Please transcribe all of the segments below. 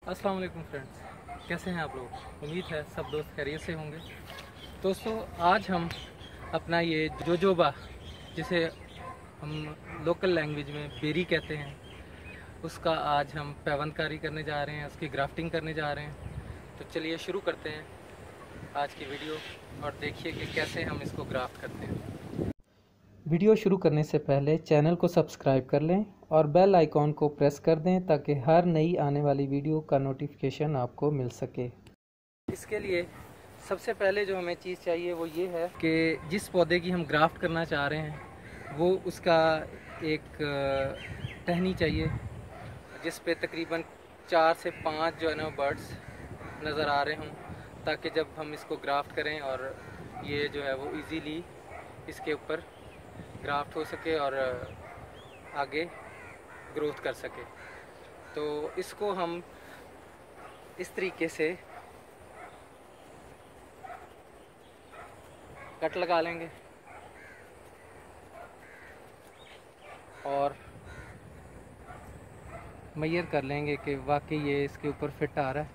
अस्सलाम वालेकुम फ्रेंड्स, कैसे हैं आप लोग। उम्मीद है सब दोस्त खैरियत से होंगे। दोस्तों, आज हम अपना ये जोजोबा, जिसे हम लोकल लैंग्वेज में बेरी कहते हैं, उसका आज हम पैवंदकारी करने जा रहे हैं, उसकी ग्राफ्टिंग करने जा रहे हैं। तो चलिए शुरू करते हैं आज की वीडियो और देखिए कि कैसे हम इसको ग्राफ्ट करते हैं। वीडियो शुरू करने से पहले चैनल को सब्सक्राइब कर लें और बेल आइकॉन को प्रेस कर दें ताकि हर नई आने वाली वीडियो का नोटिफिकेशन आपको मिल सके। इसके लिए सबसे पहले जो हमें चीज़ चाहिए वो ये है कि जिस पौधे की हम ग्राफ्ट करना चाह रहे हैं वो उसका एक टहनी चाहिए जिस पे तकरीबन 4 से 5 जो है ना बर्ड्स नज़र आ रहे हों, ताकि जब हम इसको ग्राफ्ट करें और ये जो है वो इजीली इसके ऊपर ग्राफ्ट हो सके और आगे ग्रोथ कर सके। तो इसको हम इस तरीके से कट लगा लेंगे और मेजर कर लेंगे कि वाकई ये इसके ऊपर फिट आ रहा है।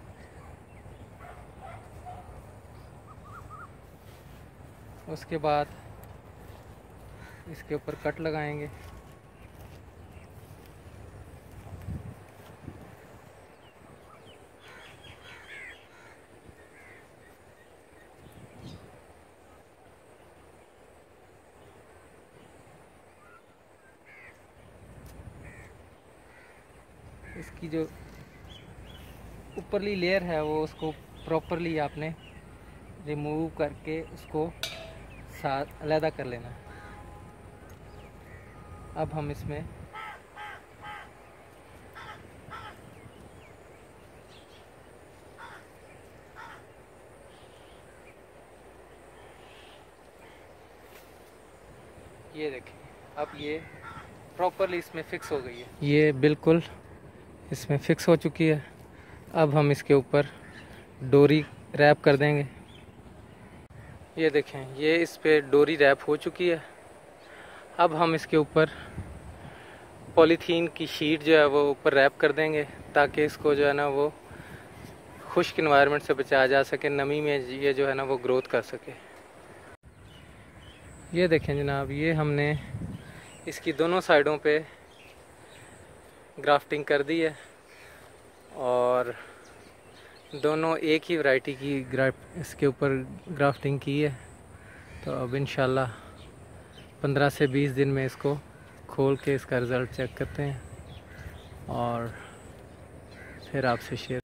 उसके बाद इसके ऊपर कट लगाएंगे। इसकी जो ऊपरली लेयर है वो उसको प्रॉपरली आपने रिमूव करके उसको साथ अलग कर लेना है। अब हम इसमें ये देखें, अब ये प्रॉपरली इसमें फिक्स हो गई है, ये बिल्कुल इसमें फिक्स हो चुकी है। अब हम इसके ऊपर डोरी रैप कर देंगे। ये देखें, ये इस पे डोरी रैप हो चुकी है। अब हम इसके ऊपर पॉलीथीन की शीट जो है वो ऊपर रैप कर देंगे ताकि इसको जो है ना वो खुश्क इन्वायरमेंट से बचाया जा सके, नमी में ये जो है ना वो ग्रोथ कर सके। ये देखें जनाब, ये हमने इसकी दोनों साइडों पे ग्राफ्टिंग कर दी है और दोनों एक ही वैरायटी की इसके ऊपर ग्राफ्टिंग की है। तो अब इंशाल्लाह 15 से 20 दिन में इसको खोल के इसका रिज़ल्ट चेक करते हैं और फिर आपसे शेयर।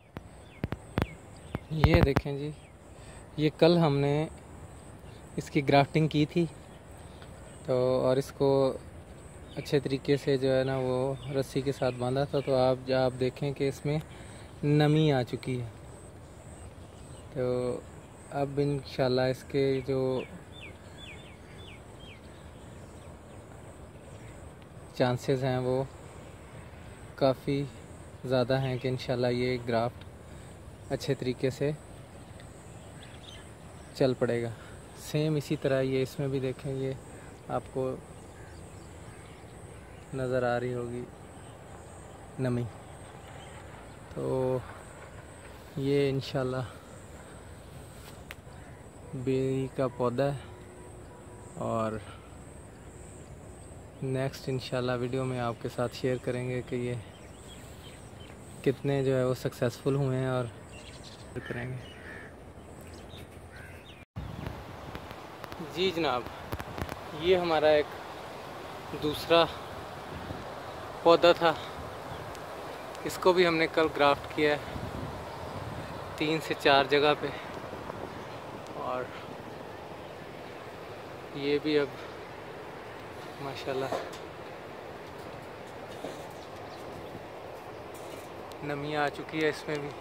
ये देखें जी, ये कल हमने इसकी ग्राफ्टिंग की थी तो और इसको अच्छे तरीके से जो है ना वो रस्सी के साथ बांधा था। तो आप देखें कि इसमें नमी आ चुकी है। तो अब इंशाल्लाह इसके जो चांसेस हैं वो काफ़ी ज़्यादा हैं कि इंशाल्लाह ये ग्राफ्ट अच्छे तरीके से चल पड़ेगा। सेम इसी तरह ये इसमें भी देखें, ये आपको नज़र आ रही होगी नमी। तो ये इंशाल्लाह बेरी का पौधा है और नेक्स्ट इंशाल्लाह वीडियो में आपके साथ शेयर करेंगे कि ये कितने जो है वो सक्सेसफुल हुए हैं और करेंगे। जी जनाब, ये हमारा एक दूसरा पौधा था, इसको भी हमने कल ग्राफ्ट किया है 3 से 4 जगह पे और ये भी अब माशाल्लाह नमी आ चुकी है इसमें भी।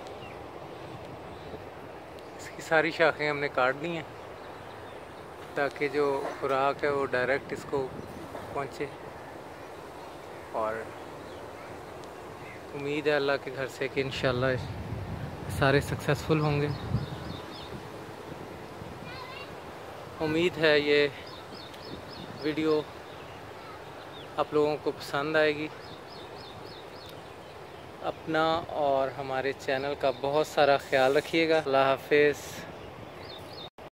इसकी सारी शाखें हमने काट दी हैं ताकि जो खुराक है वो डायरेक्ट इसको पहुंचे और उम्मीद है अल्लाह के घर से कि इंशाल्लाह सारे सक्सेसफुल होंगे। उम्मीद है ये वीडियो आप लोगों को पसंद आएगी। अपना और हमारे चैनल का बहुत सारा ख्याल रखिएगा। अल्लाह हाफिज़।